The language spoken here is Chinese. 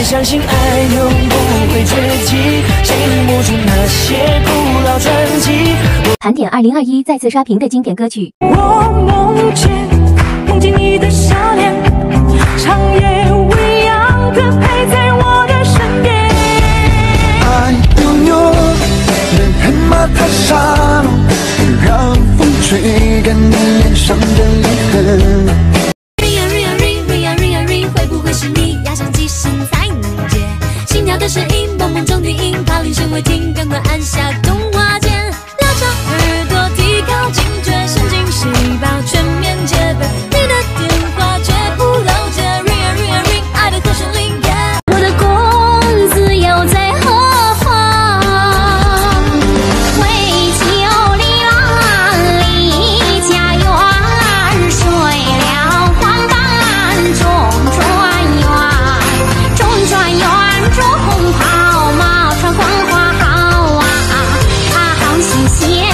相信爱永不会绝迹，谁能摸出那些古老传奇？ 盘点2021再次刷屏的经典歌曲。 我梦见你的笑脸，长夜无恙的陪在我的身边。 爱悠悠，人海马踏沙，让风吹干你脸上的泪痕。 会不会是你压上几声才能接？心跳的声音，梦梦中的音，怕铃声未停，赶快按下动画键，拉长耳朵提高警觉，神经细胞全面戒备，你的电话绝不漏接 ，ring 爱的和弦铃。我的公子又在何方？为求离郎离家园，睡了黄斑中。 着红袍，毛穿黄花好啊，好新鲜。